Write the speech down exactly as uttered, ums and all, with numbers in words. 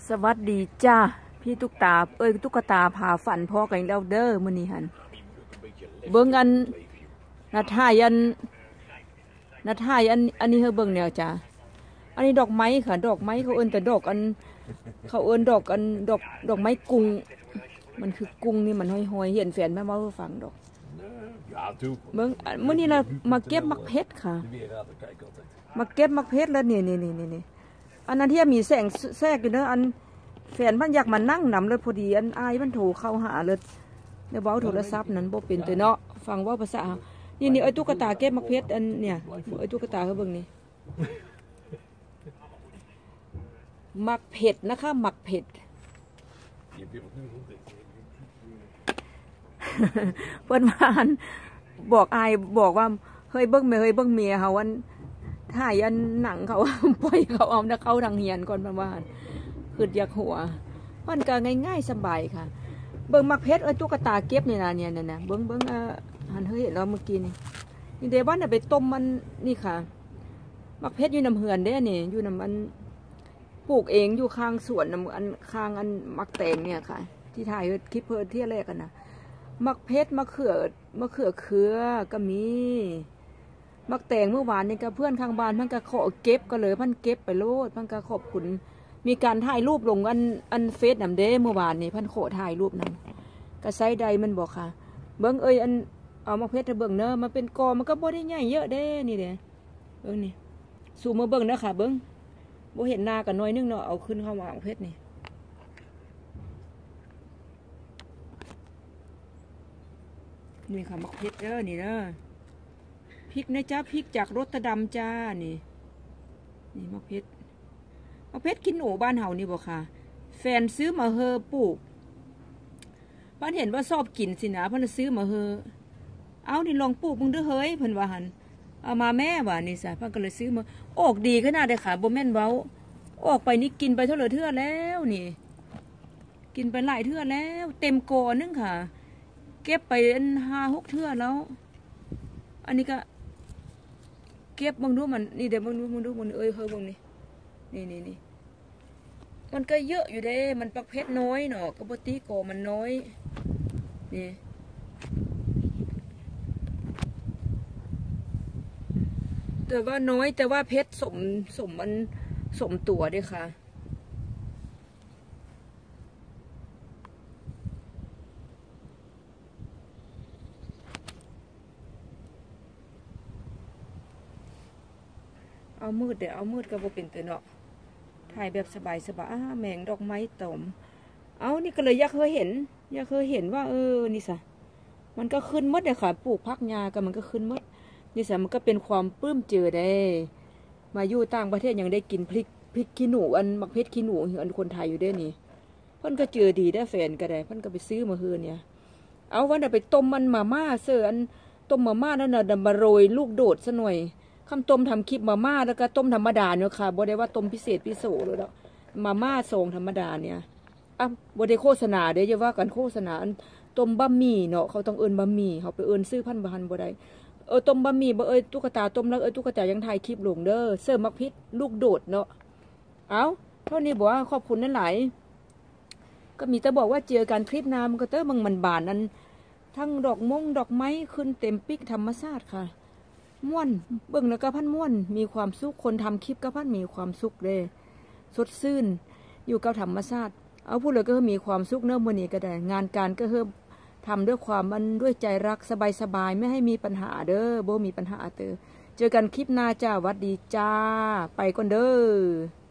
สวัสดีจ้าพี่ตุ๊กตาเอ้ยตุ๊กตาพาฝันพ่อกันแล้วเด้อมื้อนี้หันเบิ่งอันนาทายอันนาทายอันอันนี้เฮาเบิ่งแนวจ้าอันนี้ดอกไม้ค่ะดอกไม้เขาเอิ้นแต่ดอกอันเขาเอิ้นดอกอันดอกดอกไม้กุ้งมันคือกุ้งนี่มันห้อยๆเห็นแฟนแม่เว้าฟังดอกเบิ่งมื้อนี้เรามาเก็บมักเพชรค่ะมาเก็บมักเพชรแล้วนี่นี่ๆๆอันนั้นที่มีแสงแทรกอยู่เนอะอันแฟนมันอยากมานั่งนำเลยพอดีอันอายมันโทรเข้าหาเลยเดี๋ยวเว้าโทรศัพท์นั้นบ่เป็นแต่เนาะฟังว่าภาษานี่นี่ไอ้ตุ๊กตาเก็บมักเพชรอันเนี่ยไอ้ตุ๊กตาเขาเบิ่งนี่มักเผ็ดนะคะมักเผ็ดเพิ่นว่าบอกอายบอกว่าเฮ้ยเบิ่งแม่เฮ้ยเบิ่งเมียเฮาอันถ่ายอันหนังเขาปล่อยเขาเอานะเขาทางเฮียนก่อนประมาณคืออยากหัวมันก็ง่ายๆสบายค่ะเบิ่งมักเพชรเอ้ยตุ๊กตาเก็บนี่นะเนี่ยน่ะเบิ่งเบิ่งอ่ะหันเฮ้ยเราเมื่อกี้นี่นี่เดี๋ยววันน่ะไปต้มมันนี่ค่ะมักเพชรอยู่น้ำเหือนเด้นี่อยู่น้ำมันปลูกเองอยู่ข้างสวนน้ำอันข้างอันมักแตงเนี่ยค่ะที่ถ่ายคลิปเพิ่นที่แรกกันนะมักเพชรมะเขือมะเขือเขือก็มีมักแตงเมื่อวานนี่กับเพื่อนข้างบ้านพันก็ขอเก็บก็เลยพันเก็บไปโลดพันก็ขอบคุณมีการถ่ายรูปลงอันอันเฟซนำเด้เมื่อวานนี่พันโขถ่ายรูปนั้นก็ไซใดมันบอกค่ะเบิ้งเอ้ยอันเอามักเพชรเบิ้งเนอะมันเป็นกอมันก็บ่ได้ใหญ่เยอะเด้นี่เด้เบิ้งนี่สูมาเบิ้งนะค่ะเบิ้งบ่เห็นหน้ากันน้อยนึงเนาะเอาขึ้นเข้ามามักเพชรนี่นี่ค่ะมักเพชรเด้อนี่เด้อพริกนะจ้าพริกจากรถตะดำจ้านี่นี่มะเพชรมะเพชรกินหนูบ้านเฮานี่บ่ค่ะแฟนซื้อมาเฮอปลูกบ้านเห็นว่าชอบกินสินะเพิ่นซื้อมาเฮอเอานี่ลองปลูกมึงเด้อเฮ้ยเพิ่นว่าหั่นเอามาแม่ว่านี่ซะเพิ่นก็เลยซื้อมาออกดีขนาดเลยค่ะบ่แม่นเว้าออกไปนี่กินไปเท่าไหร่เทื่อแล้วนี่กินไปหลายเทื่อแล้วเต็มกอนึงค่ะเก็บไปอันห้าหกเทื่อแล้วอันนี้ก็เก็บบังดูมันนี่เดี๋ยวบังดูบังดูมันเอ้ยเฮ้ยบังนี่นี่นี่นี่มันก็เยอะอยู่เด้มันปักเพชรน้อยเนาะกระบอกตีโกมันน้อยนี่แต่ว่าน้อยแต่ว่าเพชรสมสมมันสมตัวด้วยค่ะเอามืดเดี๋ยวเอามืดก็บ่เป็นตัวเนาะถ่ายแบบสบายสบายแมงดอกไม้ตมเอานี่ก็เลยอยากเคยเห็นอยากเคยเห็นว่าเออนี่สะมันก็ขึ้นมดเลยค่ะปลูกพักยากันมันก็ขึ้นมดนี่สะมันก็เป็นความปลื้มเจอได้มาอยู่ต่างประเทศยังได้กินพริกพริกขี้หนูอันมักเพชรขี้หนูอันคนไทยอยู่ได้นี่เพิ่นก็เจอดีได้แฟนก็ได้เพิ่นก็ไปซื้อมาเฮือเนี่ยเอาวันเดี๋ยวไปต้มมันมาม่าเสืออันต้มมาม่านั่นน่ะมาโรยลูกโดดซะหน่อยคำต้มทำคลิปมาม่าแล้วก็ต้มธรรมดาเนี่ยค่ะบ่ได้ว่าต้มพิเศษพิโสเลยแล้วมาม่าทรงธรรมดาเนี่ยอ่ะบ่ได้โฆษณาเด้จะว่ากันโฆษณาต้มบะหมี่เนาะเขาต้องเอิ้นบะหมี่เขาไปเอิ้นซื้อพันบาทบ่ได้เออต้มบะหมี่บ่เอ้ยตุ๊กตาต้มแล้วเอ้ยตุ๊กตายังถ่ายคลิปลงเด้อเสิร์ฟมักพิษลูกโดดเนาะเอาเท่านี้บอกว่าขอบคุณนั่นหลายก็มีแต่บอกว่าเจอกันคลิปน้ำก็เต้มึงมันบานนั้นทั้งดอกมงดอกไม้ขึ้นเต็มปิกธรรมชาติค่ะม่วนเบิ่งแล้วก็พันม่วนมีความสุขคนทำคลิปก็พันมีความสุขเลยสดชื่นอยู่กับธรรมชาติเอาพูดเลยก็มีความสุขเนิ่มวันนี้ก็ได้งานการก็เพิ่มทำด้วยความมันด้วยใจรักสบายๆไม่ให้มีปัญหาเด้อโบมีปัญหาเตอเจอกันคลิปหน้าจ้าวัดดีจ้าไปก่อนเด้อ